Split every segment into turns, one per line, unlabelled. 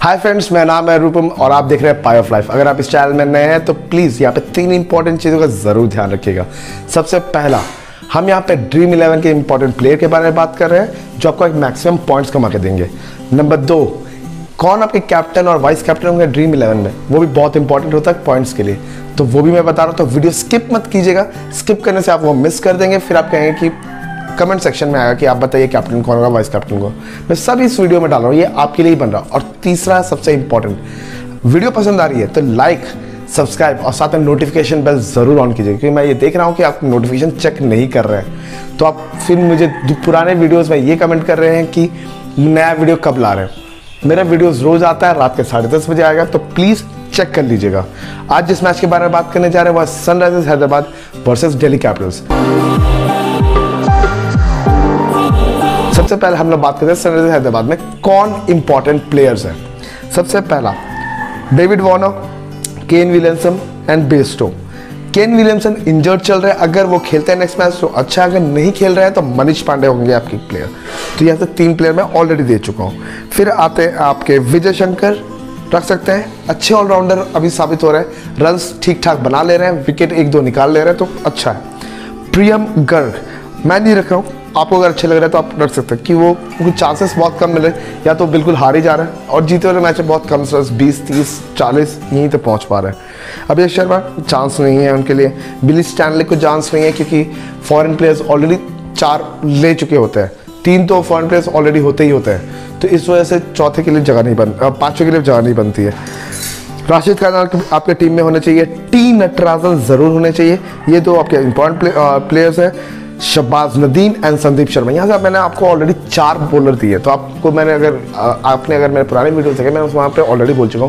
Hi friends, मेरा नाम है रूपम और आप देख रहे हैं पाई ऑफ लाइफ। अगर आप इस चैनल में नए हैं तो प्लीज़ यहाँ पे 3 इंपॉर्टेंट चीज़ों का ज़रूर ध्यान रखिएगा। सबसे पहला, हम यहाँ पे ड्रीम 11 के इंपॉर्टेंट प्लेयर के बारे में बात कर रहे हैं जो आपको एक मैक्सिमम पॉइंट्स कमा के देंगे। नंबर 2, कौन आपके कैप्टन और वाइस कैप्टन होंगे ड्रीम 11 में, वो भी बहुत इंपॉर्टेंट होता है पॉइंट्स के लिए, तो वो भी मैं बता रहा हूँ। तो वीडियो स्किप मत कीजिएगा, स्किप करने से आप वो मिस कर देंगे, फिर आप कहेंगे कि कमेंट सेक्शन में आएगा कि आप बताइए कैप्टन कौन होगा, वाइस कैप्टन को। मैं सब इस वीडियो में डाल रहा हूँ, ये आपके लिए ही बन रहा है। और तीसरा सबसे इंपॉर्टेंट, वीडियो पसंद आ रही है तो लाइक, सब्सक्राइब और साथ में नोटिफिकेशन बेल ज़रूर ऑन कीजिए, क्योंकि मैं ये देख रहा हूँ कि आप नोटिफिकेशन चेक नहीं कर रहे हैं। तो आप फिर मुझे पुराने वीडियोज़ में ये कमेंट कर रहे हैं कि नया वीडियो कब ला रहे हैं। मेरा वीडियोज़ रोज़ आता है, रात के 10:30 बजे आएगा, तो प्लीज़ चेक कर लीजिएगा। आज जिस मैच के बारे में बात करने जा रहे हैं वह Sunrisers Hyderabad versus Delhi Capitals. सबसे पहले हम लोग बात करते हैं सनराइजर्स हैदराबाद में कौन इंपॉर्टेंट प्लेयर्स हैं। सबसे पहला, David Warner, Kane Williamson and Bairstow. Kane Williamson injured चल रहे हैं, अगर वो खेलते हैं नेक्स्ट मैच तो अच्छा, अगर नहीं खेल रहे हैं तो मनीष पांडे होंगे आपके प्लेयर। तो यहाँ से 3 प्लेयर मैं ऑलरेडी दे चुका हूँ। फिर आते हैं आपके विजय शंकर, रख सकते हैं, अच्छे ऑलराउंडर अभी साबित हो रहे हैं, रन्स ठीक ठाक बना ले रहे हैं, विकेट 1-2 निकाल ले रहे हैं, तो अच्छा है। प्रियम गर्ग मैं नहीं रख रहा हूँ, आपको अगर अच्छे लग रहा है तो आप रख सकते हैं कि वो उनको चांसेस बहुत कम मिले, या तो बिल्कुल हार ही जा रहे हैं और जीते वाले मैच में बहुत कम, 20, 30, 40 यहीं तक पहुंच पा रहे हैं। अभिषेक शर्मा चांस नहीं है उनके लिए, बिली स्टैनले को चांस नहीं है क्योंकि फॉरेन प्लेयर्स ऑलरेडी 4 ले चुके होते हैं, 3 तो फॉरेन प्लेयर्स ऑलरेडी होते ही होते हैं, तो इस वजह से चौथे के लिए जगह नहीं पाँचवें के लिए जगह नहीं बनती है। राशिद खान आपके टीम में होने चाहिए, टी नटराजन ज़रूर होने चाहिए, ये 2 आपके इंपॉर्टेंट प्लेयर्स हैं। शहबाज नदीम एंड संदीप शर्मा, यहाँ से मैंने आपको ऑलरेडी 4 बॉलर दिए, तो आपको मैंने आपने मेरे पुराने वीडियो देखे, मैं वहाँ पे ऑलरेडी बोल चुका हूँ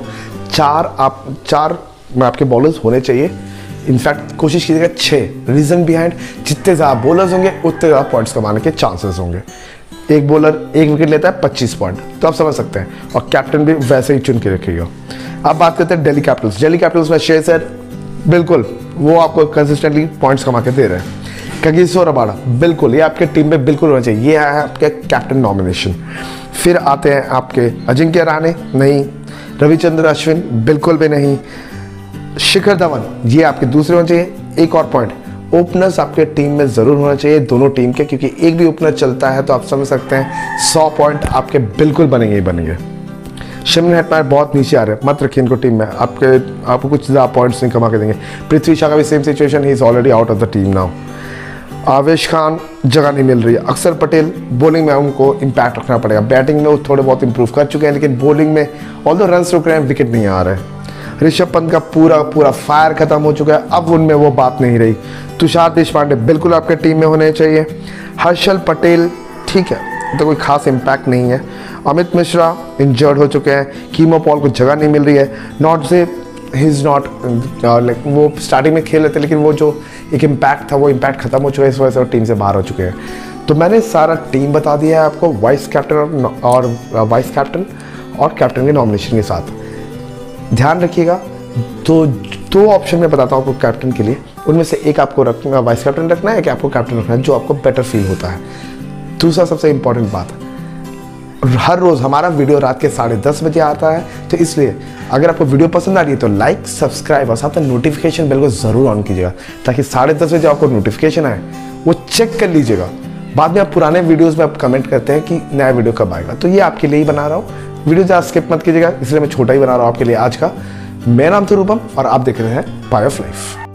4 में आपके बॉलर्स होने चाहिए। इनफैक्ट कोशिश कीजिएगा 6। रीज़न बिहाइंड, जितने ज़्यादा बॉलर्स होंगे उतने ज़्यादा पॉइंट्स कमाने के चांसेस होंगे। एक बॉलर 1 विकेट लेता है 25 पॉइंट, तो आप समझ सकते हैं, और कैप्टन भी वैसे ही चुन के रखिएगा। अब बात करते हैं दिल्ली कैपिटल्स। दिल्ली कैपिटल्स में शेर बिल्कुल वो आपको कंसिस्टेंटली पॉइंट्स कमा के दे रहे हैं। कगिसो रबाडा बिल्कुल, ये आपके टीम में बिल्कुल होना चाहिए, ये है आपके कैप्टन नॉमिनेशन। फिर आते हैं आपके अजिंक्य रहाणे, नहीं। रविचंद्र अश्विन बिल्कुल भी नहीं। शिखर धवन, ये आपके दूसरे होने चाहिए। एक और पॉइंट, ओपनर्स आपके टीम में ज़रूर होना चाहिए दोनों टीम के, क्योंकि एक भी ओपनर चलता है तो आप समझ सकते हैं 100 पॉइंट आपके बिल्कुल बनेंगे ही बनेंगे। शिमरन हेटमायर बहुत नीचे आ रहे हैं, मत रखिए इनको टीम में, आपको कुछ ज़्यादा पॉइंट्स नहीं कमा के देंगे। पृथ्वी शा का भी same situation, he is already out of the team now. Avesh Khan जगह नहीं मिल रही है। अक्षर पटेल, बॉलिंग में उनको इम्पैक्ट रखना पड़ेगा, बैटिंग में वो थोड़े बहुत इंप्रूव कर चुके हैं, लेकिन बॉलिंग में ऑल्दो रन्स रुक रहे हैं, विकेट नहीं आ रहे हैं। ऋषभ पंत का पूरा फायर खत्म हो चुका है, अब उनमें वो बात नहीं रही। तुषार देशपांडे बिल्कुल आपके टीम में होने चाहिए। हर्षल पटेल ठीक है, तो कोई खास इम्पैक्ट नहीं है। अमित मिश्रा इंजर्ड हो चुके हैं। कीमो पॉल को जगह नहीं मिल रही है। Not so he is not like, वो स्टार्टिंग में खेल रहे थे, लेकिन वो जो एक इम्पैक्ट था वो इम्पैक्ट खत्म हो चुका है, इस वजह से वो टीम से बाहर हो चुके हैं। तो मैंने सारा टीम बता दिया है आपको, वाइस कैप्टन और वाइस कैप्टन और कैप्टन के नॉमिनेशन के साथ। ध्यान रखिएगा, तो 2 ऑप्शन में बताता हूँ आपको कैप्टन के लिए, उनमें से एक आपको रखना, वाइस कैप्टन रखना है, एक आपको कैप्टन रखना है, जो आपको बेटर फील होता है। दूसरा सबसे इंपॉर्टेंट बात, हर रोज़ हमारा वीडियो रात के 10:30 बजे आता है, तो इसलिए अगर आपको वीडियो पसंद आ रही है तो लाइक, सब्सक्राइब और साथ में नोटिफिकेशन बेल को ज़रूर ऑन कीजिएगा, ताकि 10:30 बजे आपको नोटिफिकेशन आए, वो चेक कर लीजिएगा। बाद में आप पुराने वीडियोस में आप कमेंट करते हैं कि नया वीडियो कब आएगा, तो ये आपके लिए ही बना रहा हूँ। वीडियो ज़्यादा स्किप मत कीजिएगा, इसलिए मैं छोटा ही बना रहा हूँ आपके लिए आज का। मेरा नाम था रूपम और आप देख रहे हैं पाई ऑफ लाइफ।